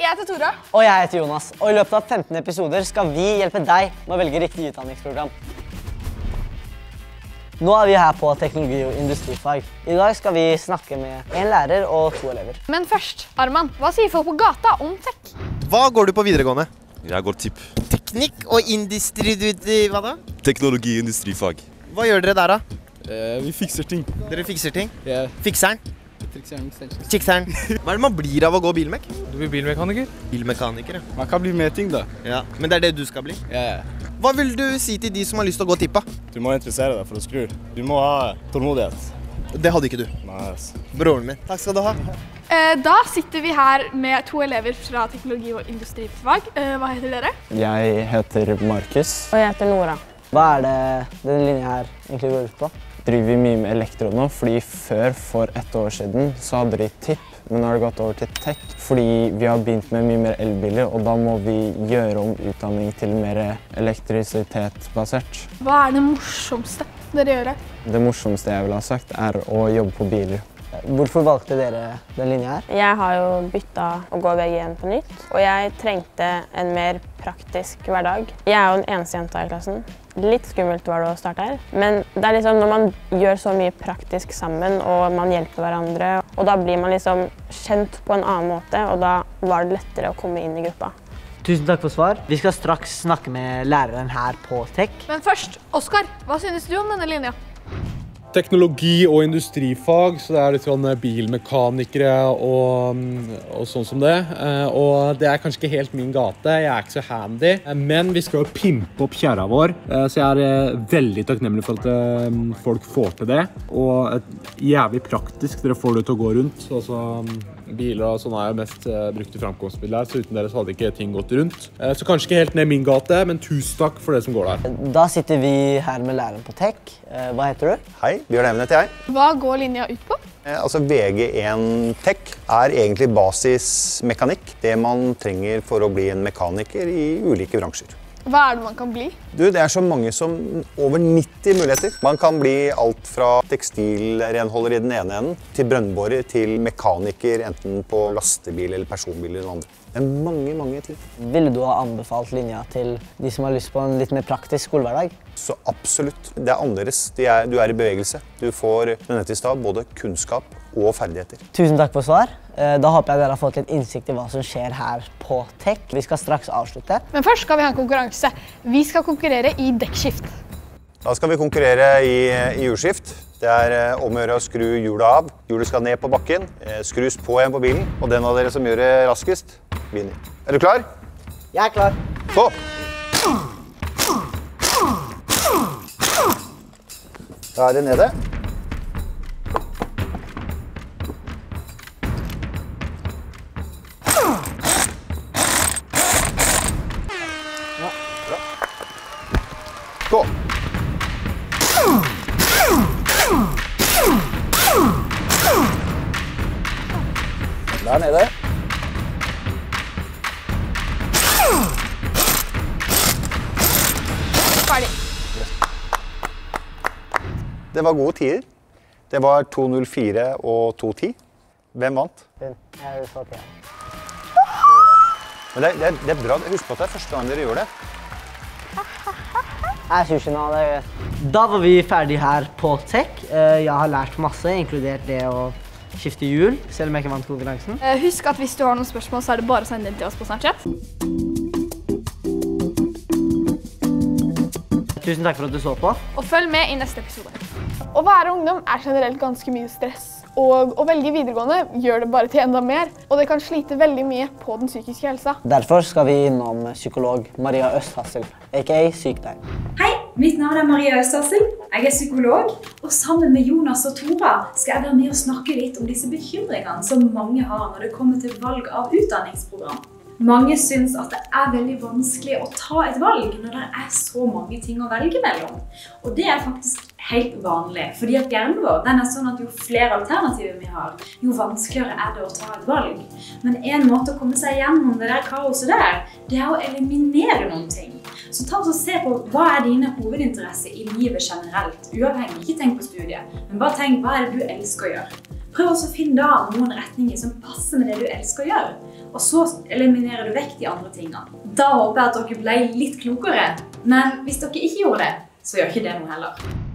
jeg heter Tora. Og jeg heter Jonas. Og i løpet av 15 episoder skal vi hjelpe deg med å velge riktig utdanningsprogram. Nå er vi her på teknologi- og industrifag. I dag skal vi snakke med en lærer og 2 elever. Men først, Arman, hva sier folk på gata om tech? Hva går du på videregående? Jeg går tipp. Teknikk og industri... Hva da? Teknologi- og industrifag. Hva gjør dere der da? Vi fikser ting. Dere fikser ting? Ja. Fikseren? Kikseren. Hva er det man blir av å gå bilmek? Du blir bilmekaniker? Bilmekaniker, ja. Man kan bli mer ting da. Ja. Men det er det du skal bli? Ja. Hva vil du si til de som har lyst til å gå tippa? Du må interessere deg for å skru. Du må ha tålmodighet. Det hadde ikke du. Nei, altså. Broren min. Takk skal du ha. Da sitter vi her med 2 elever fra teknologi- og industrifag. Hva heter dere? Jeg heter Markus. Og jeg heter Nora. Hva er det denne linjen her egentlig går ut på? Driver mye med elektro nå, fordi før, for 1 år siden, så hadde de tipp, men nå har det gått over til tech, fordi vi har begynt med mye mer elbiler, og da må vi gjøre om utdanning til mer elektrisitetbasert. Hva er det morsomste dere gjør her? Det morsomste jeg vil ha sagt er å jobbe på biler. Hvorfor valgte dere den linjen her? Jeg har jo byttet å gå VG1 på nytt, og jeg trengte en mer praktisk hverdag. Jeg er jo den eneste jenta i klassen. Litt skummelt var det å starte her, men det er liksom når man gjør så mye praktisk sammen, og man hjelper hverandre, og da blir man liksom kjent på en annen måte, og da var det lettere å komme inn i gruppa. Tusen takk for svar. Vi skal straks snakke med læreren her på Tech. Men først, Oskar, hva synes du om denne linja? Teknologi- og industrifag, så det er litt sånn bilmekanikere og sånn som det. Og det er kanskje ikke helt min gate, jeg er ikke så handy. Men vi skal jo pimpe opp kjæra vår, så jeg er veldig takknemlig for at folk får til det. Og jævlig praktisk, dere får det til å gå rundt. Altså, biler og sånn er jo mest brukt i framkomstmiddel her, så uten deres hadde ikke ting gått rundt. Så kanskje ikke helt ned min gate, men tusen takk for det som går der. Da sitter vi her med læreren på Tech. Hva heter du? Hei, Bjørn Eivind heter jeg. Hva går linja ut på? Altså VG1 Tech er egentlig basismekanikk. Det man trenger for å bli en mekaniker i ulike bransjer. Hva er det man kan bli? Det er så mange som over 90 muligheter. Man kan bli alt fra tekstilrenholder i den ene enden, til brønnborer, til mekaniker, enten på lastebil eller personbil eller noe annet. Det er mange ting. Ville du ha anbefalt linja til de som har lyst på en litt mer praktisk skolehverdag? Så absolutt. Det er annerledes. Du er i bevegelse. Du får i stad både kunnskap og ferdigheter. Tusen takk for svar. Da håper jeg dere har fått litt innsikt i hva som skjer her på Tech. Vi skal straks avslutte. Men først skal vi ha en konkurranse. Vi skal konkurrere i dekkskift. Da skal vi konkurrere i hjulskift. Det er om å gjøre å skru hjulet av. Hjulet skal ned på bakken, skrus på igjen på bilen, og den av dere som gjør det raskest, vinner. Er du klar? Jeg er klar. Så! Da er det nede. Gå! Der nede. Ferdig. Det var gode tider. Det var 2.04 og 2.10. Hvem vant? Jeg sa til. Men det er bra. Husk på at det er første gang dere gjør det. Da var vi ferdig her på Tech. Jeg har lært masse, inkludert det å skifte hjul, selv om jeg ikke vant konkurransen. Husk at hvis du har noen spørsmål, så er det bare å sende dem til oss på Snapchat. Tusen takk for at du så på. Og følg med i neste episode. Å være ungdom er generelt ganske mye stress. Og å velge videregående gjør det bare til enda mer, og det kan slite veldig mye på den psykiske helsa. Derfor skal vi innom psykolog Maria Østhassel, a.k.a. Syk deg. Hei, mitt navn er Maria Østhassel. Jeg er psykolog, og sammen med Jonas og Tora skal jeg være med og snakke litt om disse bekymringene som mange har når det kommer til valg av utdanningsprogram. Mange synes at det er veldig vanskelig å ta et valg når det er så mange ting å velge mellom. Og det er faktisk helt vanlig, fordi at hjernen vår den er sånn at jo flere alternativer vi har, jo vanskeligere er det å ta et valg. Men en måte å komme seg gjennom det der kaoset der, det er å eliminere noen ting. Så ta oss og se på hva er dine hovedinteresser i livet generelt, uavhengig, ikke tenk på studiet, men bare tenk hva er det du elsker å gjøre. Prøv også å finne da noen retninger som passer med det du elsker å gjøre. og så eliminerer du vekk de andre tingene. Da håper jeg at dere ble litt klokere, men hvis dere ikke gjorde det, så gjør ikke det noe heller.